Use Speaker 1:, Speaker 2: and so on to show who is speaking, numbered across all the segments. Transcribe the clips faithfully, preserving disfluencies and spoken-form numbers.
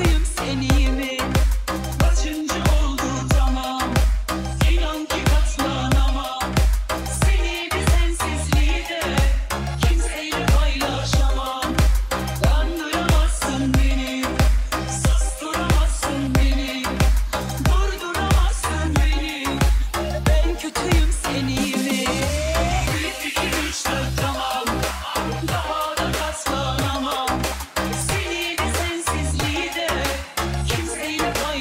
Speaker 1: kötüyüm seni mi? Kaçıncı oldu tamam. İnan ki katlanamam. Seni de sensizliği de kimseyle paylaşamam. Kandıramazsın beni, susturamazsın beni, durduramazsın beni. Ben kötüyüm seni mi? Bir iki üç dört tamam. Daha da katlanamam. Seni de sensizliği de kimseyle paylaşamam.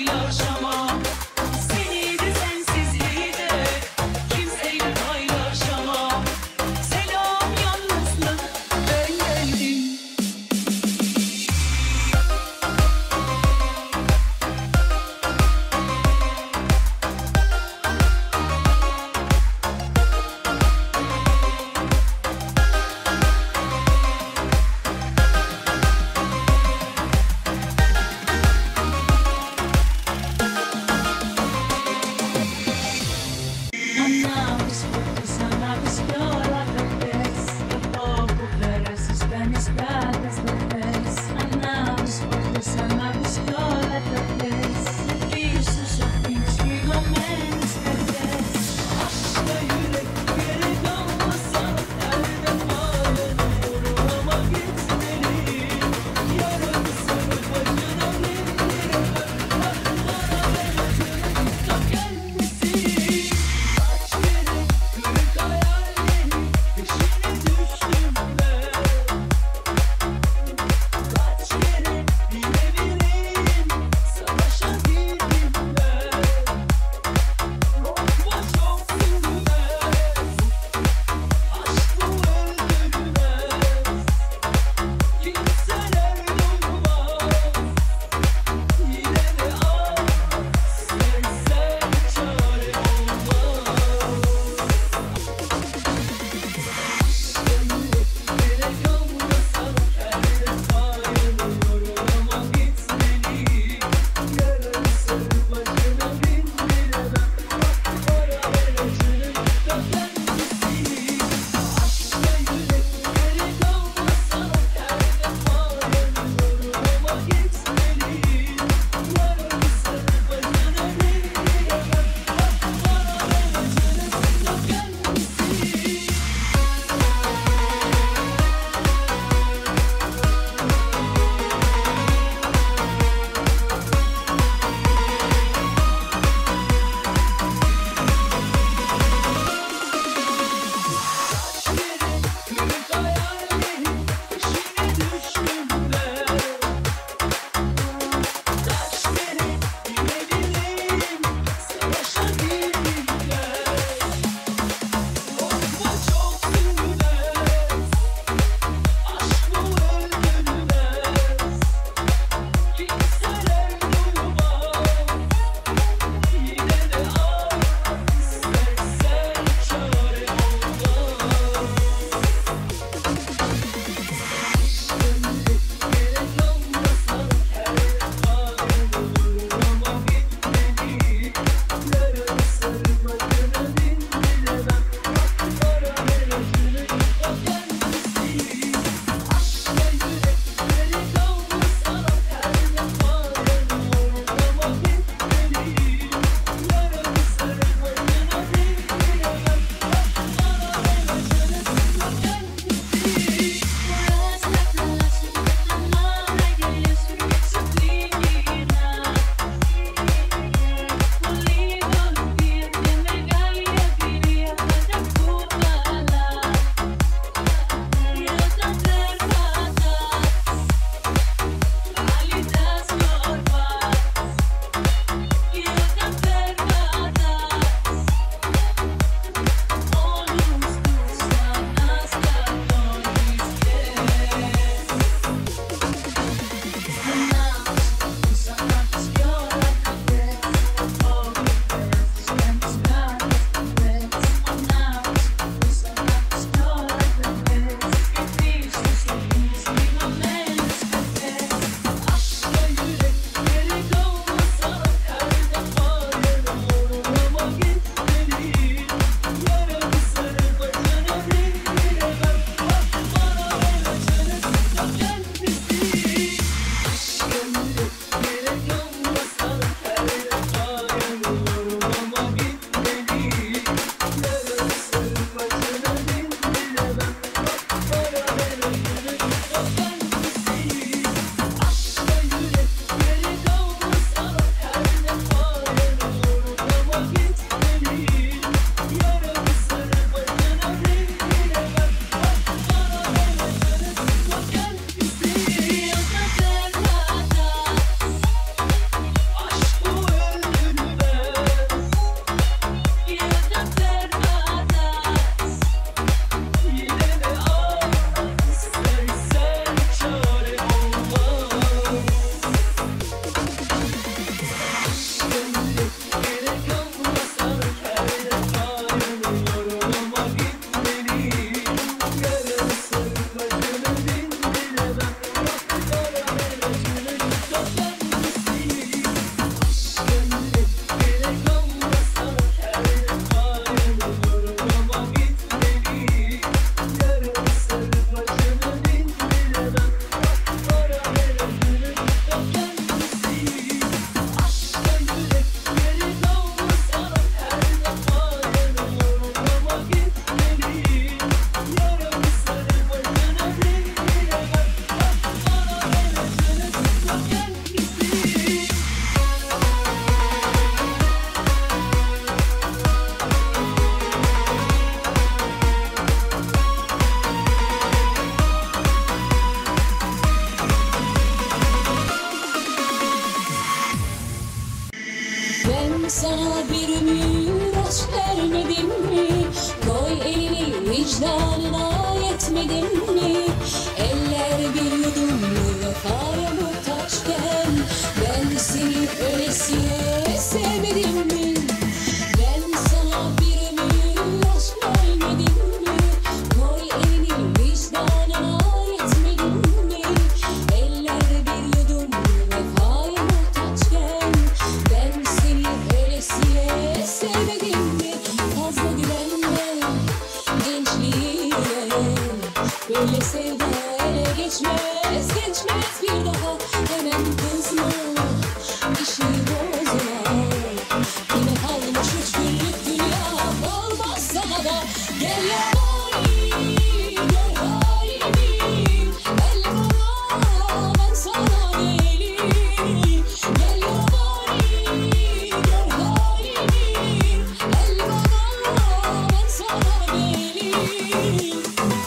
Speaker 1: sana bir ömür aşk vermedim mi? Koy elini vicdanına, yetmedim mi? Eller bir yudum vefaya muhtaçken ben seni öylesiye sevmedim mi? Ben sana bir ömür aşk vermedim mi? Koy elini vicdanına, yetmedim mi? Eller bir yudum vefaya muhtaçken ben seni öylesiye sevmedim mi? Fazla güvenme gençliğine, böyle sevda ele geçmez, geçmez bir daha. Hemen kızma, işi bozma, yine kalmış üç günlük dünya, olmaz sana da. Gel yabani, gör halimi, el bana, ben sana deliyim. Gel yabani, gör halimi, el bana, ben sana deliyim.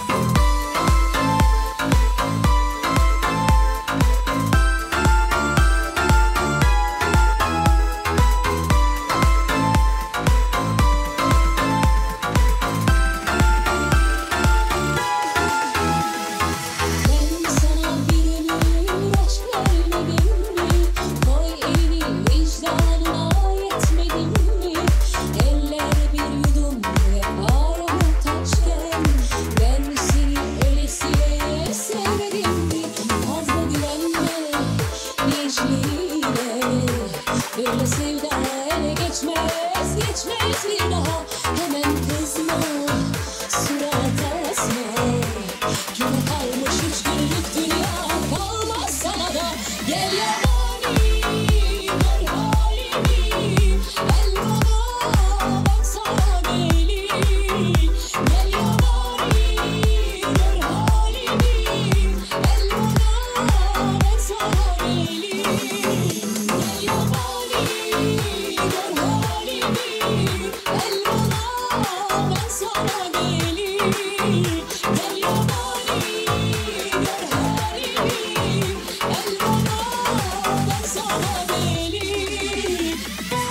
Speaker 1: Ben sana bir ömür aşk vermedim mi? Koy elini vicdanına, yetmedim mi? Eller bir yudum vefaya muhtaçken ben seni öylesiye sevmedim mi? Fazla güvenme gençliğine, böyle sevda ele geçmez, geçmez bir daha. Hemen kızma, surat asma, yine kalmış üç günlük dünya, kalmaz sana da. Gel yabani, gör halimi, el bana, ben sana deliyim. Gel yabani, gör halimi, el bana, ben sana deliyim. Gel yabani, gör halimi, el bana, ben sana deliyim. Gel yabani, gör halimi, el bana, ben sana deliyim.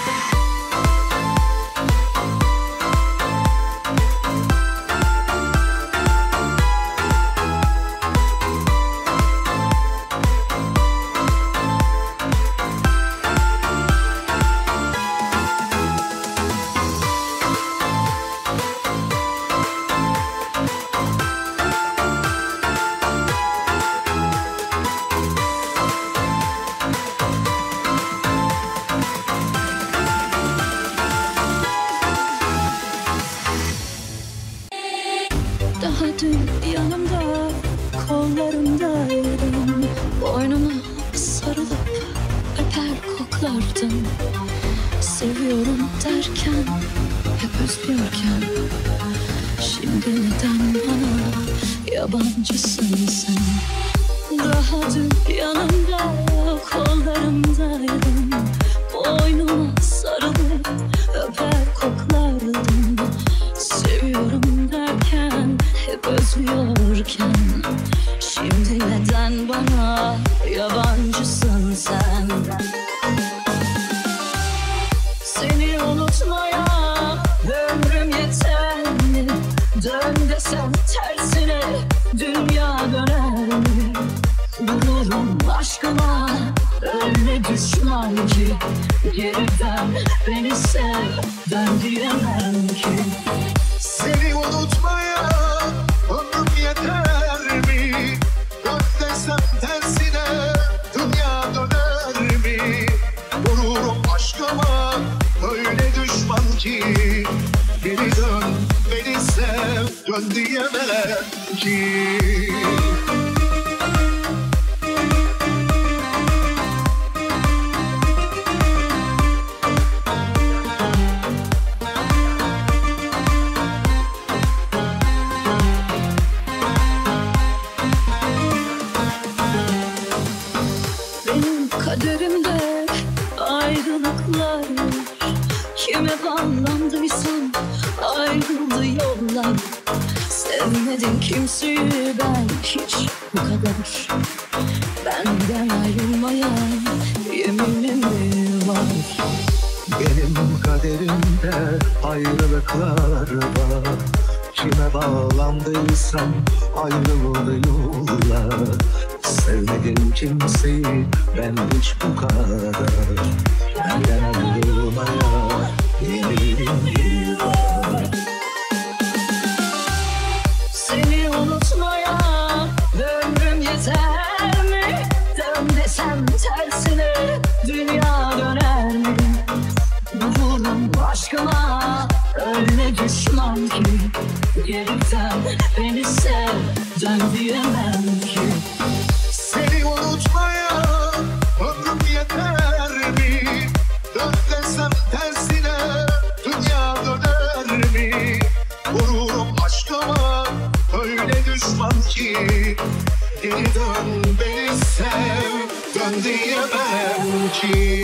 Speaker 1: Daha dün yanımda, kollarımdaydın, boynuma sarılıp öper koklardın. Seviyorum derken, hep özlüyorken, şimdi neden bana yabancısın sen? Daha dün yanımda, kollarımdaydın, boynuma sarılıp öper koklardın. Seviyorum derken, hep özlüyorken, şimdi neden bana yabancısın sen? Seni unutmaya ömrüm yeter mi? Dön desem tersine dünya döner mi? Vururum aşkıma öyle düşman ki, geriden beni sev, dön diyemem ki.
Speaker 2: Seni unutmaya ömrüm yeter mi? Dön desem tersine dünya döner mi? Vururum aşkıma öyle düşman ki, geri dön beni sev, dön diyemem ki.
Speaker 1: Benim kaderimde ayrılıklar, kime bağlandıysam ayrıldı yollar. Sevmedim kimseyi ben hiç bu kadar, benden ayrılmaya yeminim var.
Speaker 2: Benim kaderimde ayrılıklar var. Kime bağlandıysam ayrıldı yollar. Sevmedim kimseyi ben hiç bu kadar. Benden ayrılmaya yemin bir var.
Speaker 1: Seni unutmaya ömrüm yeter mi? Dön desem tersine dünya döner mi? Vururum aşkıma öyle düşman ki. Geriden beni sev dön diyemem ki.
Speaker 2: Seni unutmaya ömrüm yeter mi? Dön desem tersine dünya döner mi? Vururum aşkıma öyle düşman ki. Geri dön beni sev dön diyemem ki.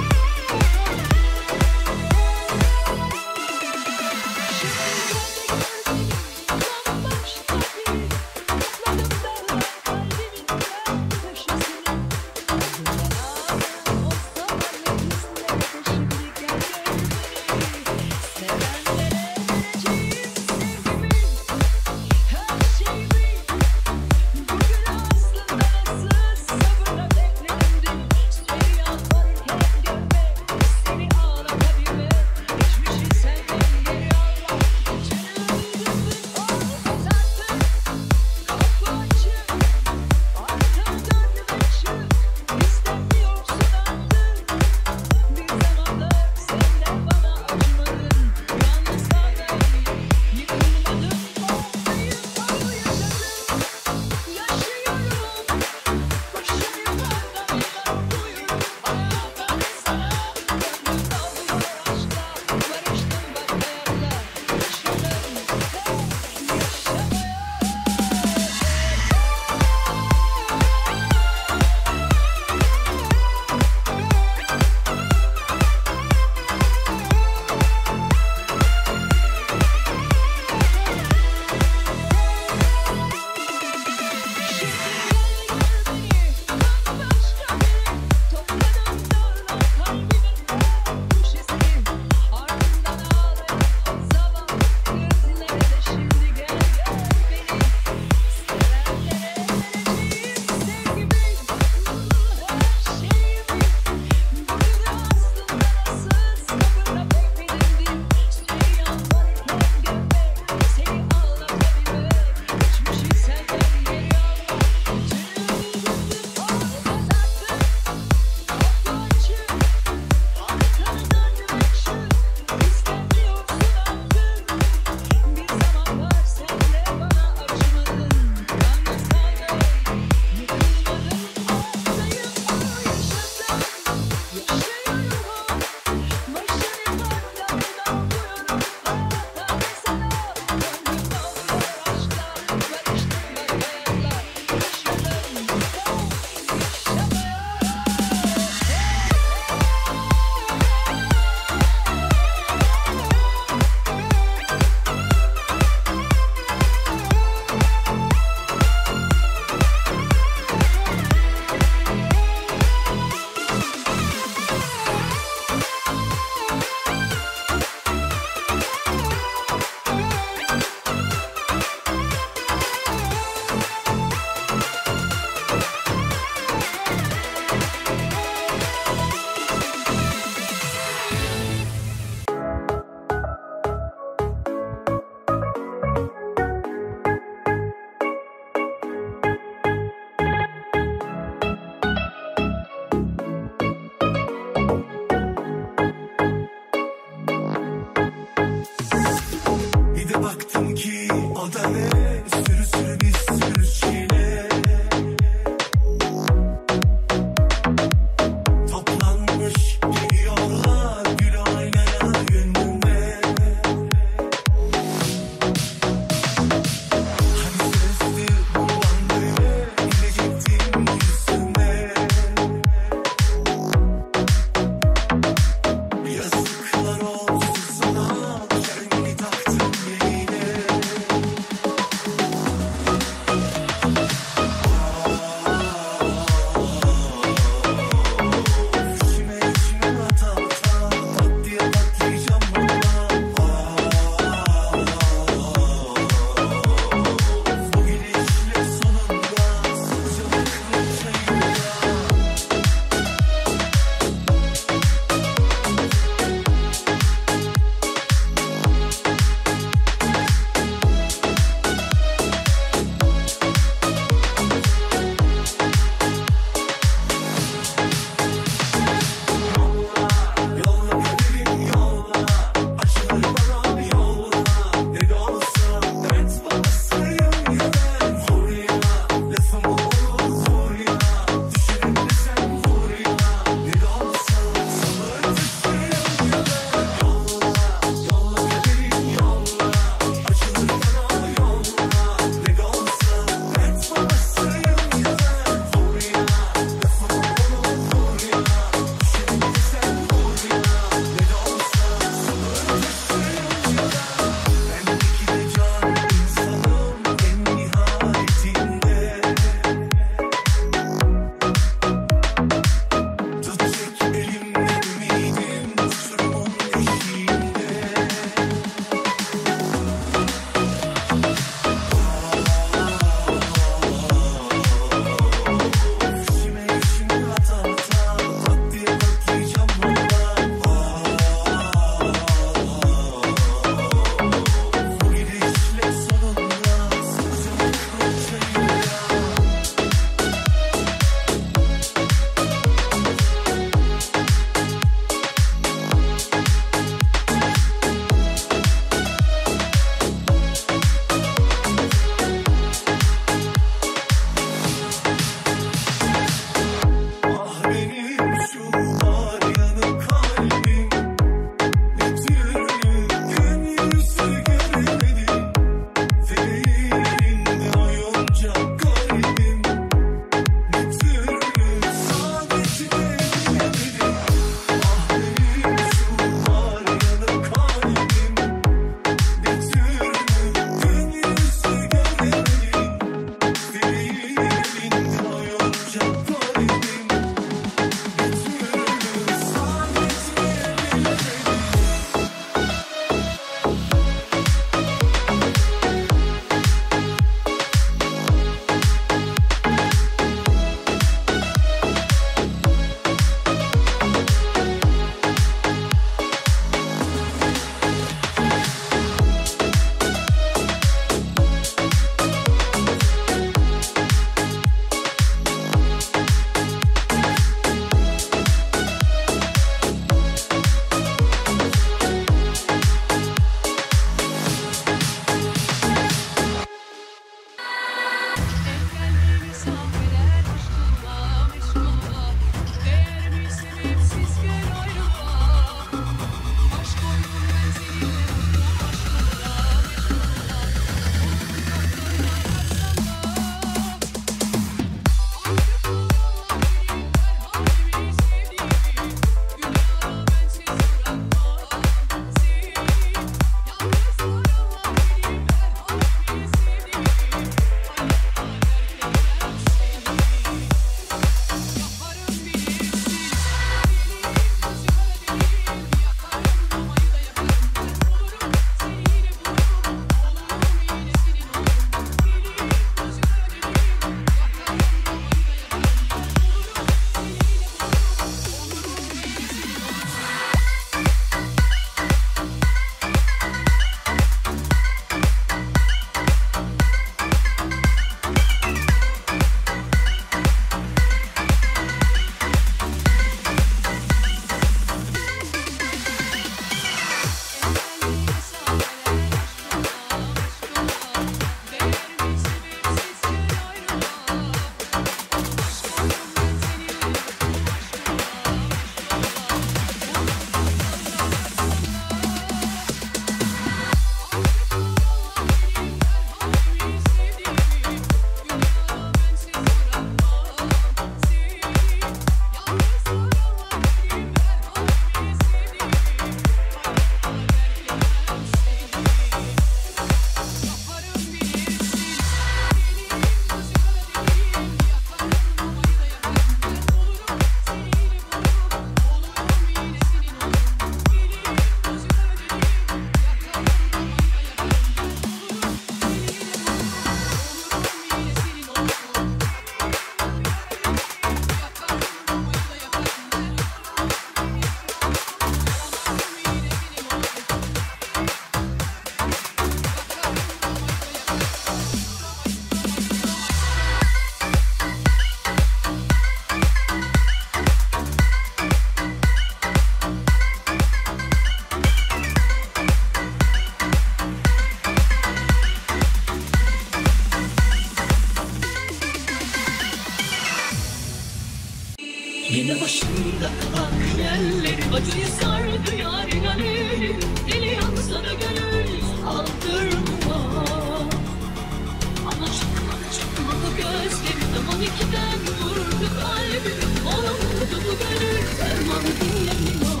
Speaker 1: Yine başımda bak yerleri acıyı sardı yarın alevleri. Deli yansa da gönül aldırma. Ama çıkma çıkma bu gözlerim, aman ikiden vurdu kalbim. Olamadı bu gönül derman dinlemiyor.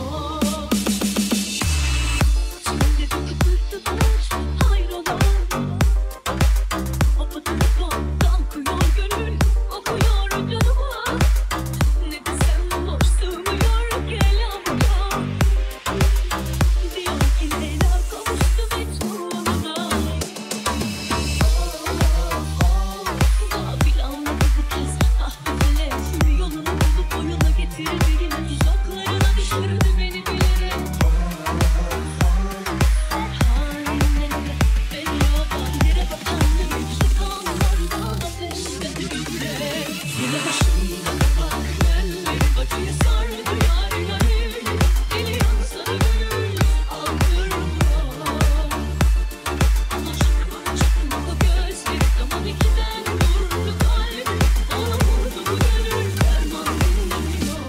Speaker 1: Çimdeki fıstıklar hayrola. Apatıkla kalkıyor gönül, okuyor canıma. Ne desem boş sığmıyor kelamda. Diyor ki Leyla kavuştu Mecnun'a. Gafil anladı bu kez ah bu felek. Bir yolunu bulup oyuna getirdi, yine tuzaklarına düşürdü beni bilerek. Hainle beni yapan yere bakan demişti, kanlardan ateşledi yürek. Yine başımda bak yerleri acıyı sardı yarın alevleri. Deli yansa da gönül aldırma. Ama çıkma çıkma bu gözleri, aman ikiden vurdu kalbim. Ona vurdu bu gönül derman dinlemiyor.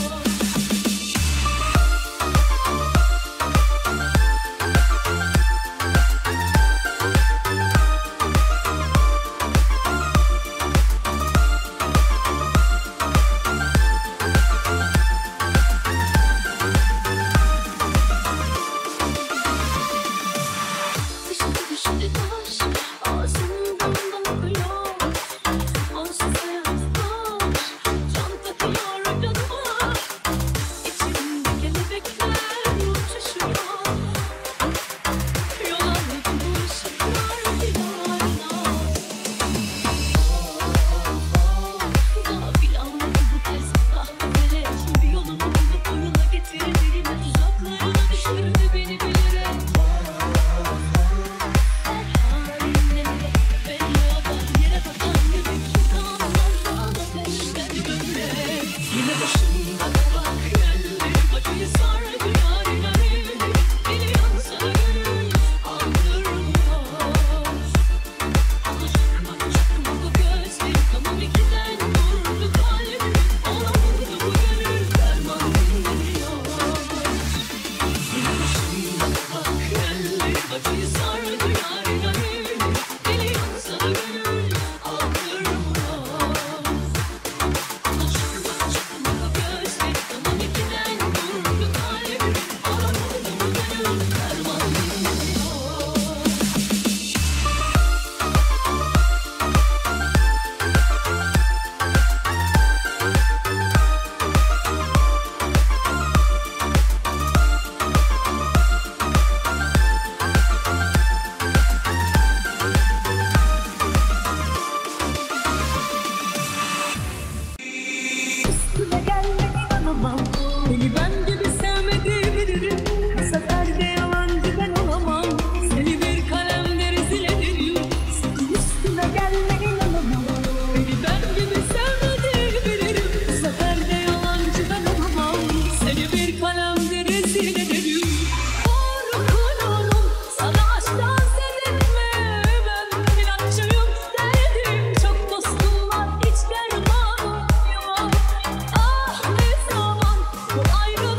Speaker 1: Dışarı düştü taş, ağzımdan bakıyor. Onsuz hayat boş, can takıyor canıma. İçimde kelebekler uçuşuyor. Yol aldı bu ışıklar diyarına. Gafil anladı bu kez ah bu felek. Bir yolunu bulup oyuna getirdi, yine tuzaklarına düşürdü beni bilerek. Hainle beni yapan yere bakan demişti, kanlardan ateşledi yürek. Yine başımda bak yerleri acıyı sardı yarın alevleri. Deli yansa da gönül aldırma. Ama çıkma çıkma bu gözlerim, tamam ikiden vurdu kalbim. Ona vurdu bu gönül derman dinlemiyor. Yine başımda bak yerleri acıyı sardı yarın alevleri. Deli yansa da gönül aldırma. Ama çıkma çıkma bu gözlerim, tamam ikiden vurdu kalbim. Ona vurdu bu gönül derman dinlemiyor. Üstüme gelme inanamam. Beni ben gibi sevmedi bilirim. Bu sefer de yalancı ben olamam. Seni bir kalemde rezil ederim. Sakın üstüme gelme inanamam. Beni ben gibi sevmedi bilirim. Bu sefer de yalancı ben olamam. Seni bir kalemde rezil ederim. Korkulunum sana aşktan sezilme. Ben inatçıyım derdim. Çok dostum var hiç dermanım yok. Ah ne zaman bu ayrılık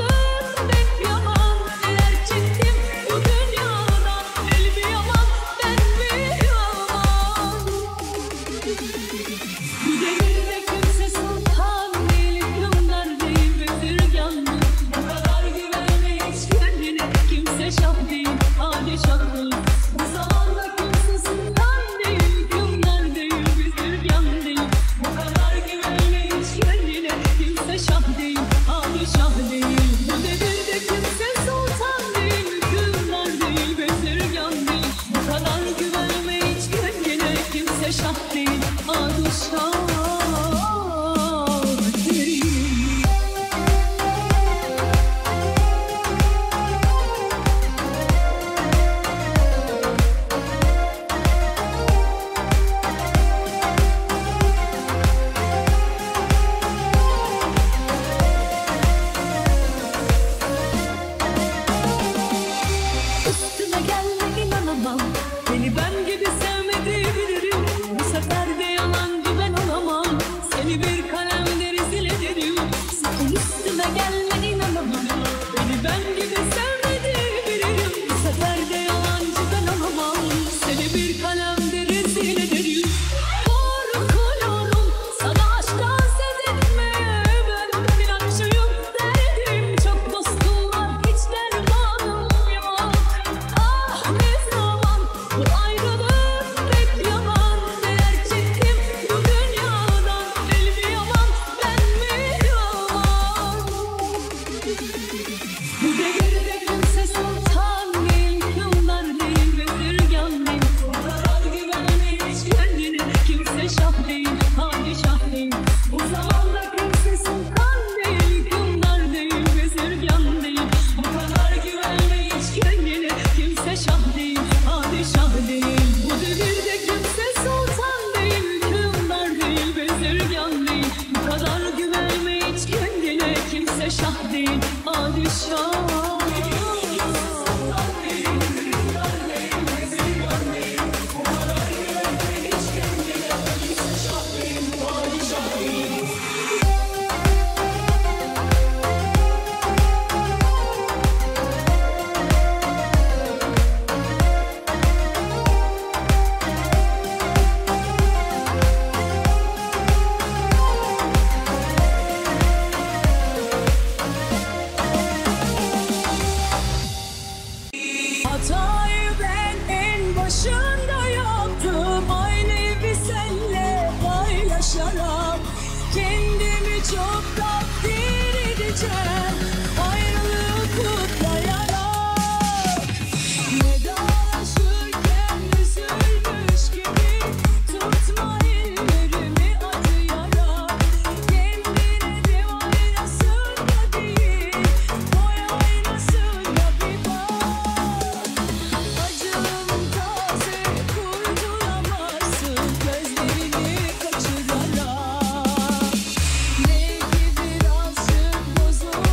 Speaker 1: kimse şah değil padişah. Hatayı ben en başında yaptım, aynı evi senle paylaşarak. Kendimi çok takdir edeceğim, ayrılığı kutlayarak. Vedalaşırken üzülmüş gibi tutma ellerimi acıyarak. Kendine bir aynasında değil, boy aynasında bir bak. Acım taze kurtulamazsın gözlerini kaçırarak. Belki birazcık bozulmuşum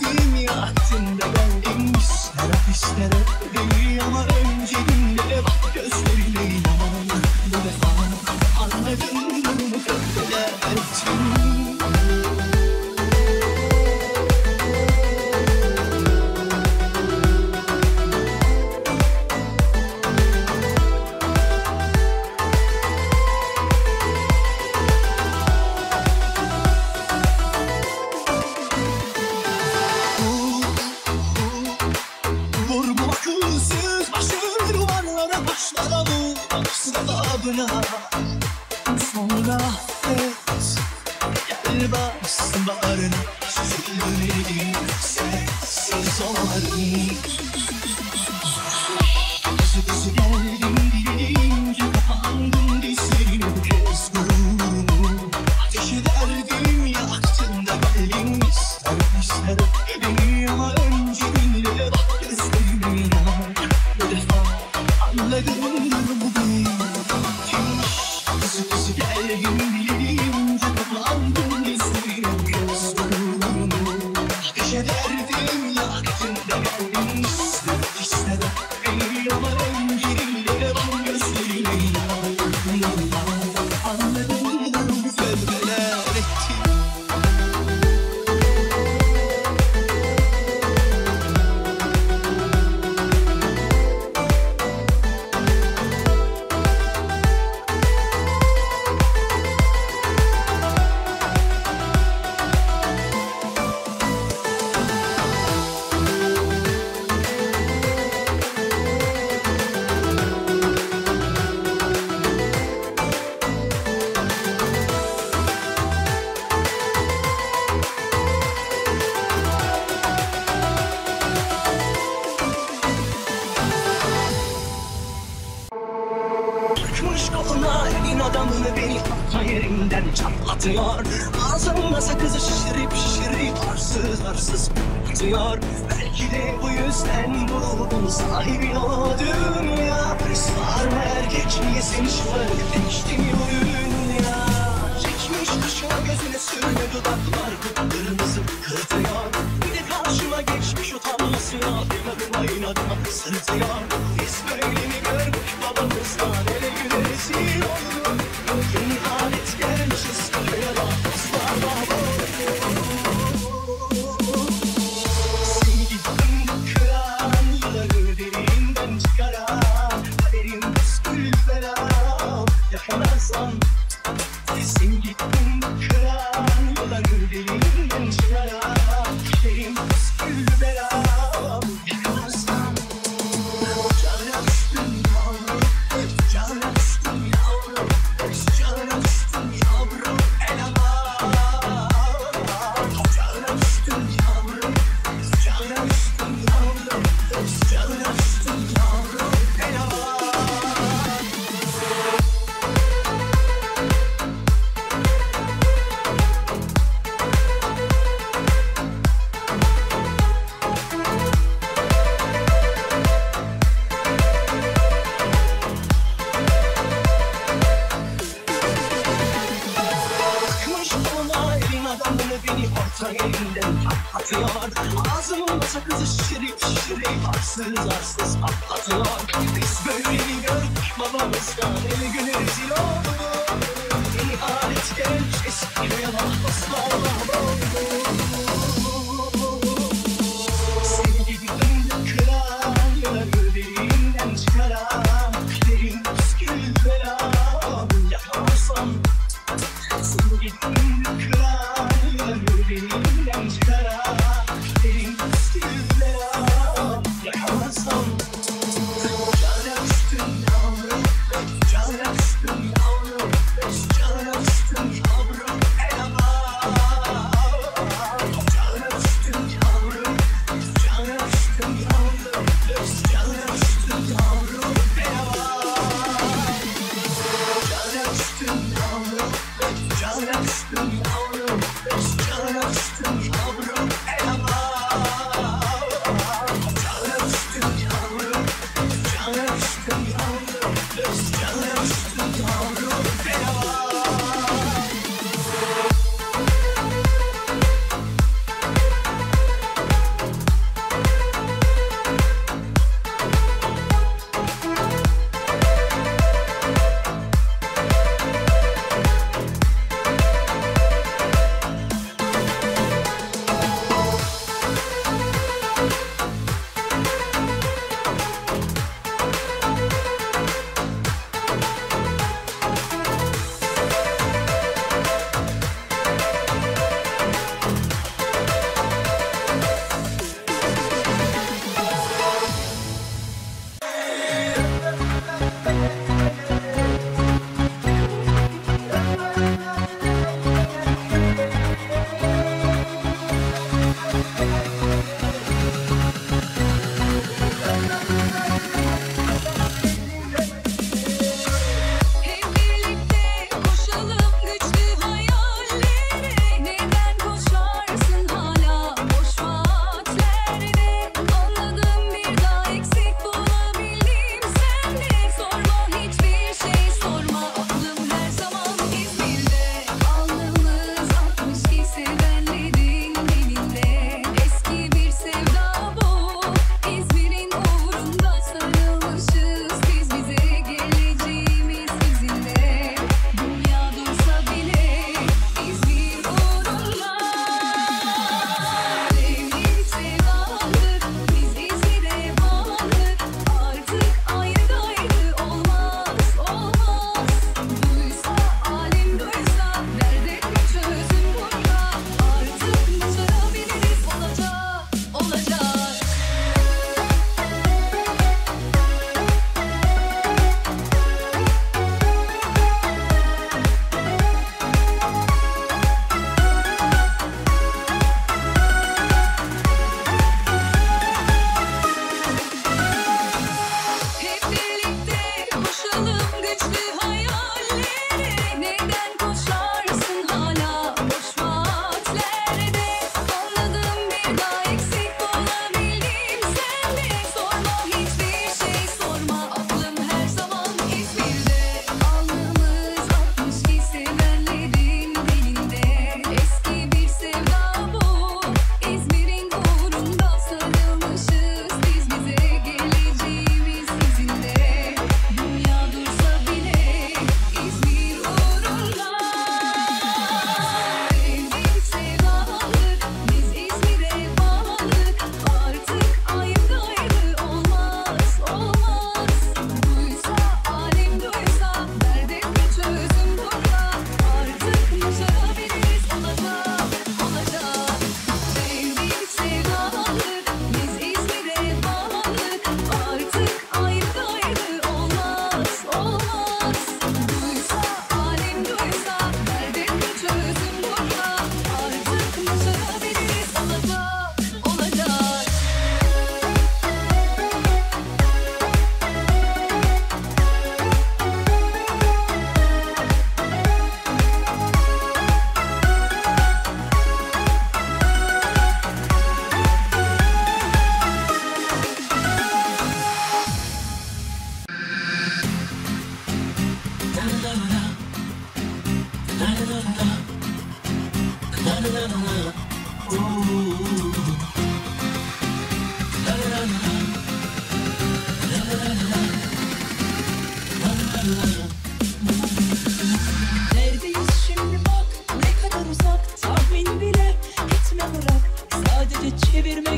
Speaker 2: derdim yaktın da geldim. İster ister değil ama önce dinle bak gözlerine inan. Bu defa anladın durumu kötüler ettin. Sonra affet, gel bas bağrına. Sözlerim sessiz olarım. Kızı kızı geldim dilince kapandım dizlerim bu kez gururumu. Ateş ederdim yaktın da geldim. İster ister beni ama önce dinle bak gözlerime inan. Bu defa anladım bu benim. Kızı kızı geldim dilince kapandım dizlerim göz gururumu. Ateş ederdim yaktın da geldim. İster ister beni ama önce dinle bak gözlerime inan. Anladım bu gölgeler etti. Takmış koluna elin adamını beni orta yerinden çatlatıyor. Ağzımda sakızı şişirip şişirip arsız arsız atıyor. Belki de bu yüzden bu ruhun sahibi o dünya. Israr ver geçmeye seni şımarık değişti mi bu dünya? Çekmiş kaşına gözüne sürme dudaklar kıpkırmızı kırıtıyor. Bir de karşıma geçmiş utanması yok. Inadıma inadıma sırıtıyor. Biz böyle mi gördük babamızdan ele güne rezil olduk. İhanet gelmişiz kafaya bak dostlar baba. Seni gittim kıran yılları derinden çıkaran. Kaderim püskül belam yakalarsan. Seni gittim kıran yılları derinden çıkaran. Kaderim püskül belam yakalarsan. Cana düştüm yavrum, cana düştüm yavrum, cana düştüm yavrum, el aman. Cana düştüm yavrum, cana düştüm yavrum, cana düştüm yavrum, el aman. Takmış koluna elin adamını beni orta yerinden patlatıyor. Ağzımda sakızı şişirip şişirip arsız arsız patlatıyor. Biz böyle mi gördük babamızdan eli güne rezil olduk. İhanet gelmiş eskiye bak dostlar baba. Seni gittim kıran yılları derinden çıkaran. Kaderim püskül belam yakalarsan. Seni gittim kıran yılları derinden çıkaran. Kaderim püskül belam yakalarsan. Cana düştüm yavrum, cana düştüm yavrum, cana düştüm yavrum, el aman.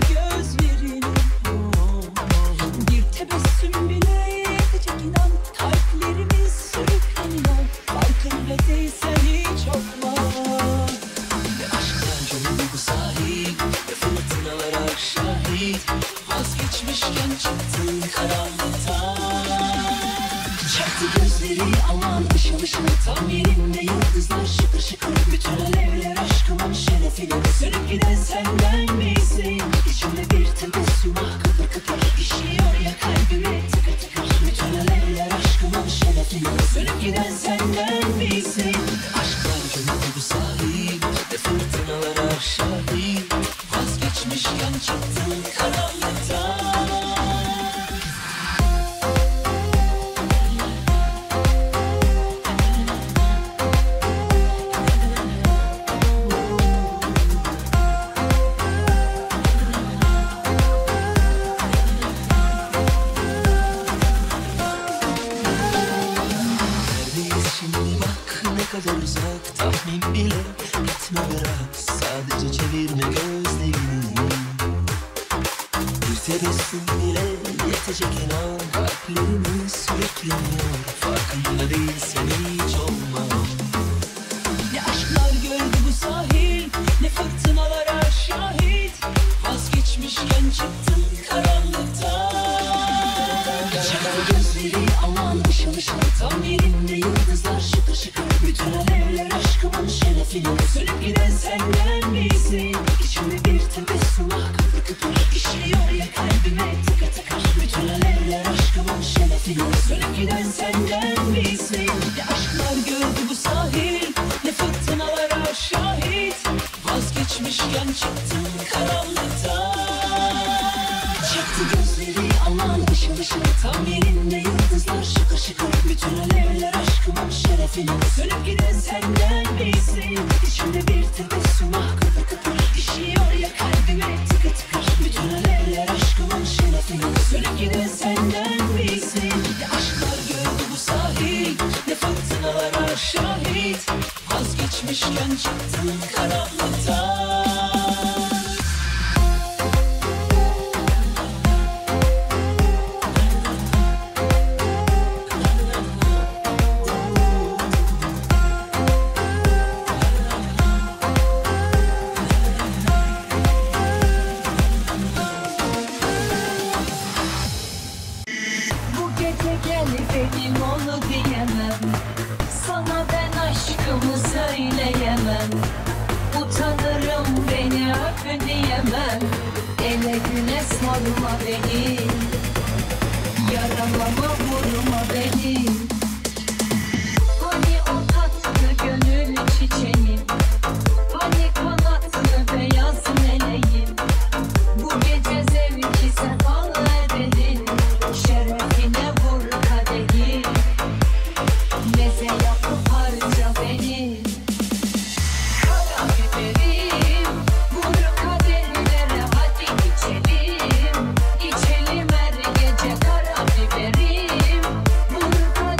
Speaker 2: gözlerini. Bir tebessüm bile yetecek inan, kalplerimiz sürükleniyor. Farkında değilsen hiç olma. Ve aşklar yolu bu sahil, ve fırtınalara şahit. Vazgeçmişken çıktın karanlıktan. Çaktı gözleri aman ışıl ışıl, tam yerinde yıldızlar şıkır şıkır. Bütün alevler aşkımın şerefine, sönüp giden senden misin? İçimde bir tebessüm ah kıpır kıpır, işliyor ya kalbime tıkır tıkır. Bütün alevler aşkımın şerefine, sönüp giden senden misin? Aşklar yolu bu sahil, ve fırtınalara şahit. Vazgeçmişken çıktın karanlıktan. Ne kadar uzak tahmin bile etme bırak. Sadece çevirme gözlerini. Bir tebessüm bile yetecek inan, kalplerimiz sürükleniyor. Farkında değilsen hiç olma. Ne aşklar gördü bu sahil, ne fırtınalara şahit. Vazgeçmişken çıktın karanlıktan. Çaktı gözleri aman ışıl ışıl, tam yerinde yıldızlar şıkır şıkır. Bütün alevler aşkımın şerefine, sönüp giden senden misin? İçimde bir tebessüm ah kıpır kıpır, işliyor ya kalbime tıkır tıkır. Bütün alevler aşkımın şerefine, sönüp giden senden misin? Ne aşklar gördü bu sahil, ne fırtınalara şahit. Vazgeçmişken çıktın karanlıktan. Çaktı gözleri aman ışıl ışıl, tam yerinde yıldızlar şıkır şıkır. Bütün alevler aşkımın şerefine, sönüp giden senden misin? İçimde bir tebessüm ah kıpır kıpır, işliyor ya kalbime tıkır tıkır. Bütün alevler aşkımın şerefine, sönüp giden senden misin? Ne aşklar gördü bu sahil, ne fırtınalara şahit. Vazgeçmişken çıktın karanlıktan.
Speaker 1: Sana ben aşkımı söyleyemem. Utanırım beni öp diyemem. Ele güne sorma beni, yaralama vurma beni. Hani o tatlı gönül çiçeğim, hani kanatlı beyaz meleğim. Bu gece zevki sen al edelim, şerefine vur kadehi. Meze yapıp harca beni. Kara biberim, vur kaderlere hadi içelim. İçelim her gece kara biberim. Vur kaderlere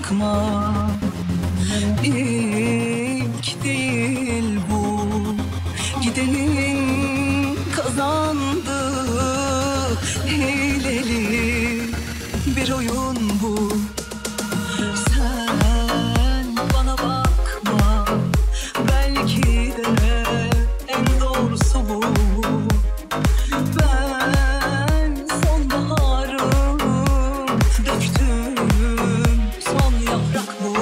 Speaker 2: bakma, ilk değil bu. Gidenin kazandı, hileli bir oyun bu. Sen bana bakma, belki de en doğrusu bu. Ben sonbaharım, döktüm son yaprak bu.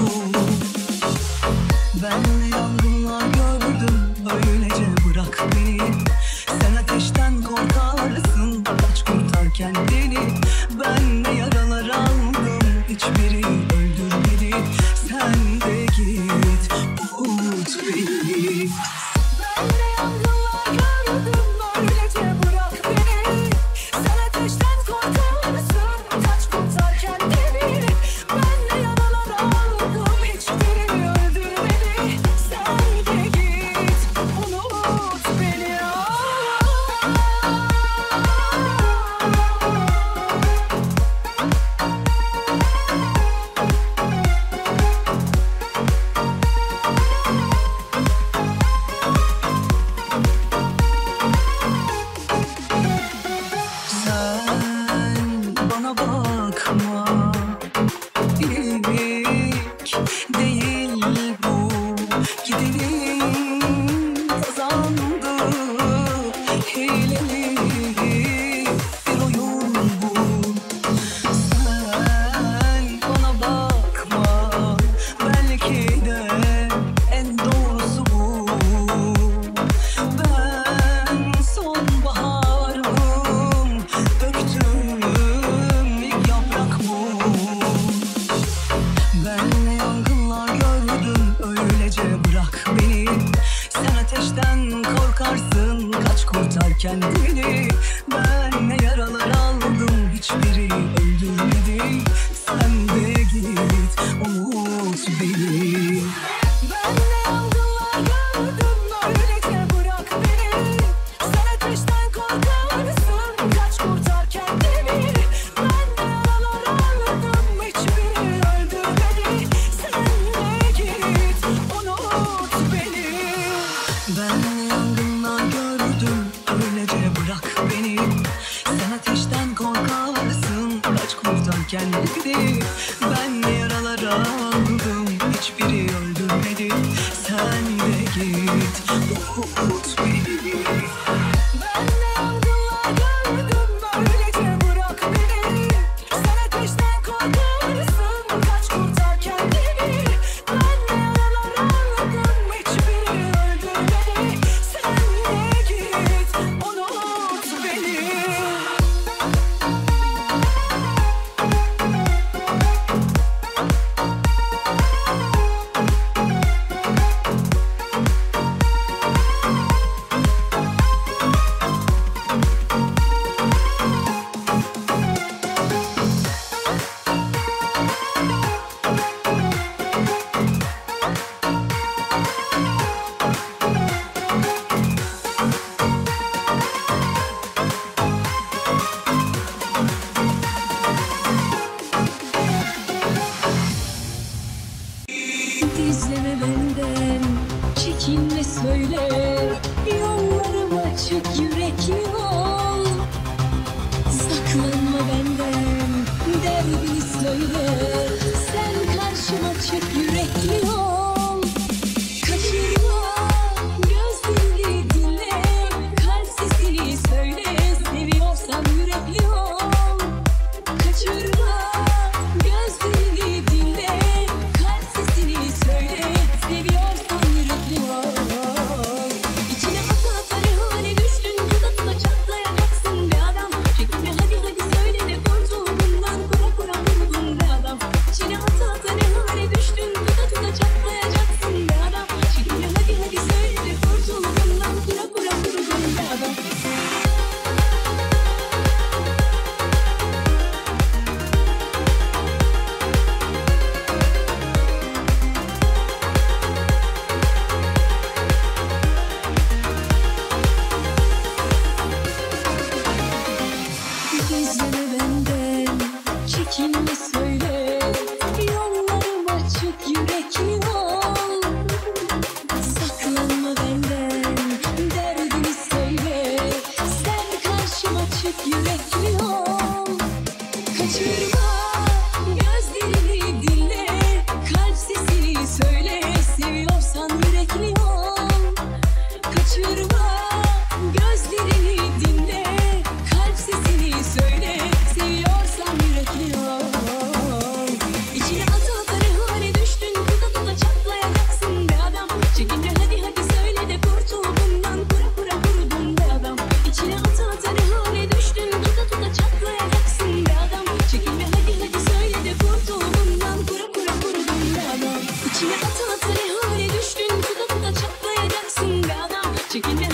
Speaker 2: Ben yangınlar gördüm, öylece bırak beni. Sen ateşten korkarsın, kaç kurtar kendini. Ben de yaralar aldım, hiçbiri öldürmedi. Sen de git, unut beni. Ben de yangınlar gördüm, öylece bırak beni. Sen ateşten korkarsın, kaç kurtar kendini. Ben de yaralar aldım, hiçbiri öldürmedi. Sen de git, unut beni. Sen bana bakma, ilk değil bu. Gidenin kazandı, hileli bir oyun bu. Sen bana bakma, belki de en doğrusu bu. Ben sonbaharım, döktüm ilk yaprak bu. Ben yangınlar gördüm, öylece bırak beni. Sen ateşten korkarsın, kaç kurtar kendini. Ben ne yaralar aldım, hiçbiri öldürmedi. Sen de git, unut beni. Ben de yangınlar gördüm, öylece bırak beni. Sen ateşten korkarsın, kaç kurtar kendini. Ben de yaralar aldım, hiçbiri öldürmedi. Sen de git, unut beni. Ben yangınlar gördüm, öylece bırak beni. Sen ateşten korkarsın, kaç kurtar kendini. Ben de yaralar aldım, hiçbiri öldürmedi. Sen de git, unut beni. Ben de yangınlar gördüm, öylece bırak beni. Sen ateşten korkarsın, kaç kurtar kendini. Ben de yaralar aldım, hiçbiri öldürmedi. Sen de git, unut beni.
Speaker 1: Gizleme benden, çekinme söyle. Yollarım açık, yürekli ol. Saklanma benden, derdini söyle. Sen karşıma çık, yürekli ol. Kaçırma, gözlerini dinle. Kalp sesini söyle, seviyorsam yürekli ol. Kaçırma, gözlerini dinle. Kalp sesini söyle, seviyorsan yürekli ol. İçine ata ata rehane düştün şekilde